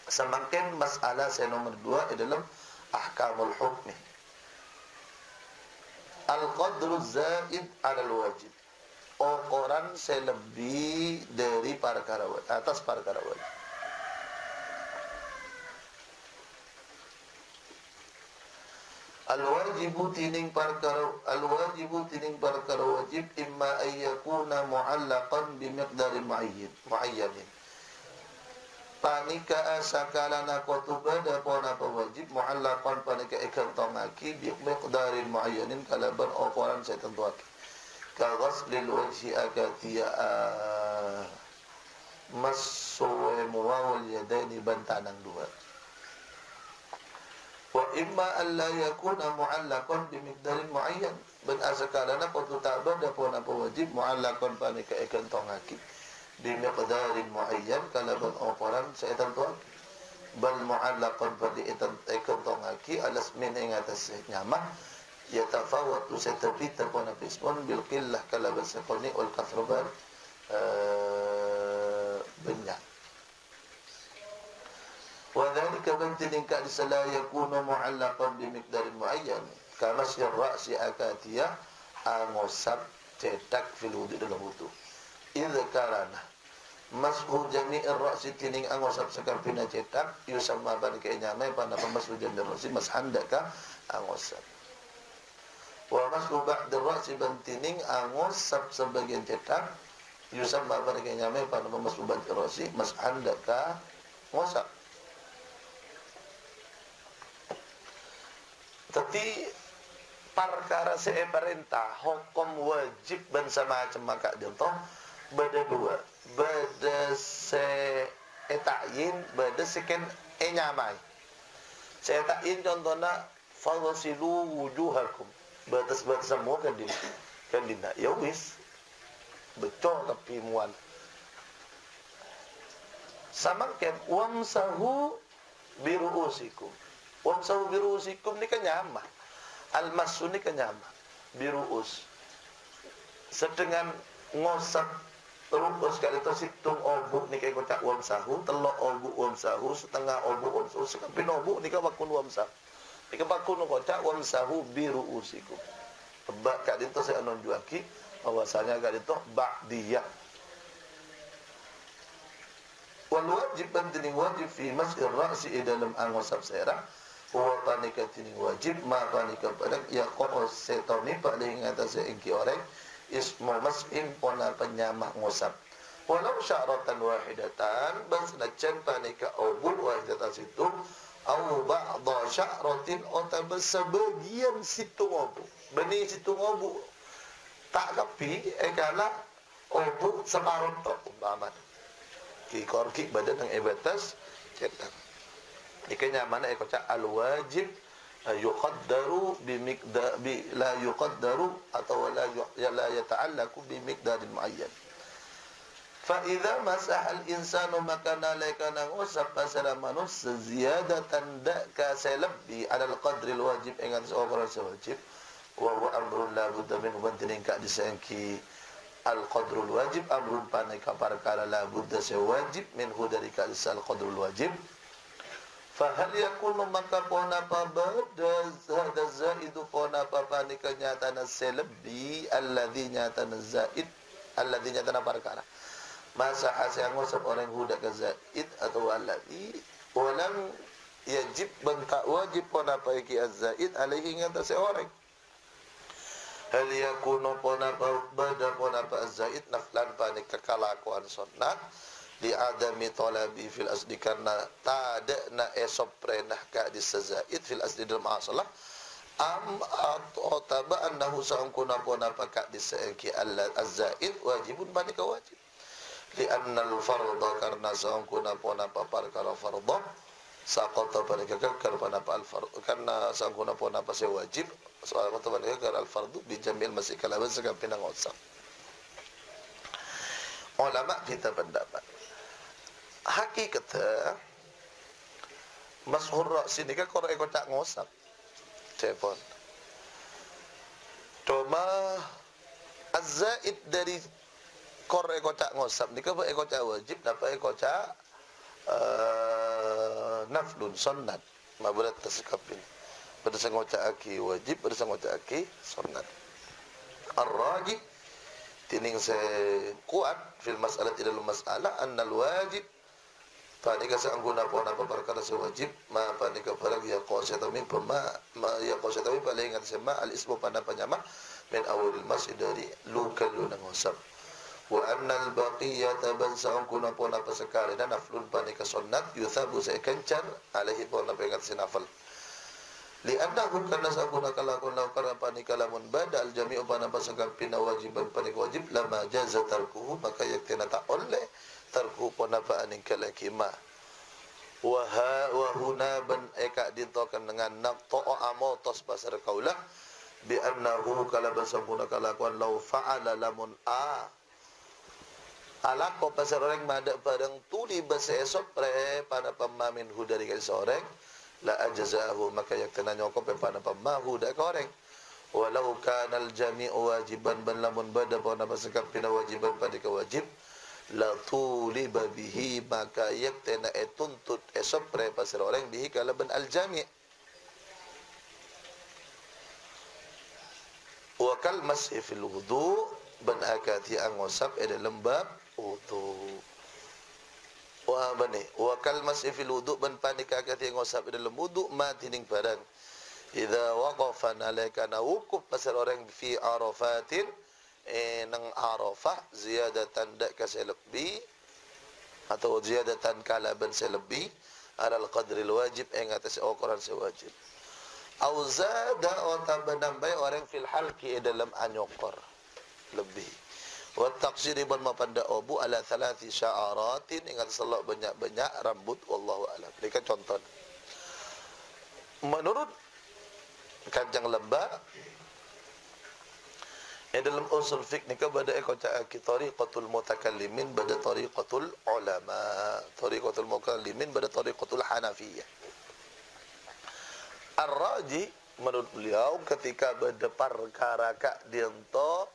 Semakin masalah saya nomor 2 dalam ahkamul hukmi. Al-qadru zaid 'alal wajib. Ukuran selebih dari perkara wajib, atas perkara wajib. Al-wajibu tining perkara wajib imma ayyakuna mu'allaqan bi miqdarin muayyanin. Panika asakalana kutubada pona wajib mu'allaqan panika ikan tongaki bi miqdarin muayyanin kalaban ukuran saya tentuaki. Ka ghaslil wajhi akatiya massuwa muwawal yadaini bantanang dua. Wa imma alla yakuna mu'allaqan bi miqdarin muayyan ban asakalana qatu ta'bada pon apa wajib mu'allaqan panika ikan tongaki bi miqdarin muayyan kalaban ukuran saya tentuaki bal mu'allaqan pada ikan tongaki alas min ing atas nyamah yatafawatu satapita pon apa ismun bil qillah kalaban sakoni ul kasraban banyak. Wadhalika bantin ka disala yakunu mu'allaqan bi miqdarin muayyan kama syar ra'si akatiyah angosab cetak fil wudu dalam wudu. Idza karana mashu jami'ir ra'si tining angosab sakampina cetak yusamma ban ka nyamai pada mashu jami'ir ra'si mashandaka angosab. Wa mashu ba'dir ra'si bantining angosab sebagian cetak yusamma ban ka nyamai pada mashu ba'dir ra'si mashandaka ngosab. Tapi perkara saya perintah hukum wajib dan semacam maka contoh beda dua beda se etayin beda seken enyamai saya takin contohnya fawasilu wujuhakum batas-batas semua kan dina ya wis betul tapi muan sama kan wamsahu biruusikum. Wamsahu biruusikum ni kan nyamah. Al-masu ni kan nyamah. Biruus. Sedengan ngosap ruus kali itu situng obuk ni kan kocak wamsahu. Telok obuk wamsahu. Setengah obuk wamsahu. Sekampin obuk ni kan bakun wamsahu. Ni kan bakun kocak wamsahu biruusikum. Bak kat itu saya nunjuaki. Bahwasanya kat itu ba'diyah. Wal wajib penting wajib fi mas'ir ra'si dalam angosap serah. Wa panika tining wajib ma panika pada ya qos setoni paling atas engki orang ismu mas'in pona penyamah ngosap walau syaratan wahidatan basnacan panika awbul wahidatan situ au ba'dha syaratin otab sebagian situ ngobu beni situ ngobu tak kapi ekala obu separuh tok umpama ki korki badan yang batas cetak ikanya mana ekocak al-wajib yuqaddaru bi miqdar bi la yuqaddaru atau la yata'allaqu bi miqdarin muayyan. Fa idza masaha al-insanu makana laikana usab pasal manus ziyadatan ka salbi ala al-qadri al-wajib dengan seorang wajib wa huwa amrun la budda min bantin ka disangki al-qadrul wajib amrun panika perkara la budda sewajib minhu dari ka al-qadrul wajib. Fahal yakunu maka pona pa bada hada zaidu pona pa panika nyatana selebih alladhi nyatana zaid alladhi nyatana perkara masa asang ngosap orang huda ka zaid atau alladhi walam yajib bangka wajib pona pa iki az-zaid alaihi ngata seorang hal yakunu pona pa bada pona pa az-zaid naflan panika kalakuan sunnah di adami talabi fil asli karena tak na esop prenah ka di sazaid fil asli dalam asalah am atau taba annahu sa'kuna pona pakak di saiki al-zaid wajibun panika wajib li anna al-fardha karena sa'kuna pona papar kala fardha saqata panika kar pana al-fardh karena sa'kuna pona pa se wajib soal kata panika kar al-fardhu bi jamil masih kalaban sekampina ngosap ulama kita pendapat hakikatnya mashur ra'si ni kan korang kocak ngosap telepon cuma az-zaid dari korang kocak ngosap ni kan kocak wajib dapat kocak naflun sunnat mabulat taskapin pada sangoca aki wajib pada sangoca aki sunnat ar-rajih tining se kuat fil mas'alah dalam masalah annal wajib panika sa angguna po na perkara sa wajib ma panika parag ya qasyatami pama ya qasyatami paling ingat sama al ismu pada penyama min awalil masjid dari lukal nang usap wa annal baqiyata ban sa angguna po na pasakari na naflun panika sunnat yuthabu sa kancan alaihi po na pengat sinafal li'annahu kana sa angguna kalakon law kana panika lamun bada al jami'u pana pasakap pinawajiban panika wajib lama jaza tarkuhu maka yaktina ta'olle tarku ponapa aning kalakima wa huna ban eka dintokan dengan naqto amotos basar kaulah bi annahu kala basanguna kalakuan law fa'ala lamun alako pasar orang mada padang tuli basa esok pre pada pemamin hu dari kali seorang la ajazahu maka yak tenanya ko pe pada pemahu da koreng walau kana al jami'u wajiban ban lamun bada pada basakap pina wajiban pada kewajib la tuliba bihi maka yaktena tuntut esok pre pasir orang bihi kalaban al jami' wa kal mas'i fil wudu ban akati angosap dalam bab wudu wa bani wa kal mas'i fil wudu ban panika akati angosap dalam wudu ma tining barang idza waqafa alaika na wukuf pasir orang fi arafatin nang arafah ziyadatan dak kaselebih atau ziyadatan kalaban selebih alal qadril wajib ing atas ukuran sewajib au zada wa tambah orang fil halqi dalam anyokor lebih wa taqsiri ban mapanda obu ala thalathi sya'aratin ing atas banyak rambut wallahu alam. Ini kan contoh menurut Kanjeng Lembah dalam usul fiqh ni kepada tariqatul mutakallimin pada tariqatul ulama tariqatul mutakallimin pada tariqatul hanafiyah ar-raji menurut beliau ketika pada perkara kak diento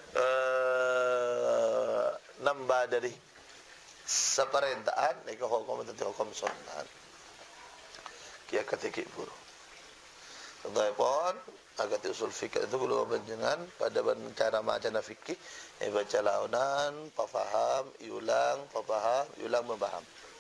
nambah dari seperintahan ni hukum tadi hukum sunnah kia ketika buru Tetapi agak usul fikih itu kalau panjenengan pada cara macam fikih baca launan, paham, ulang, paham, ulang membaham.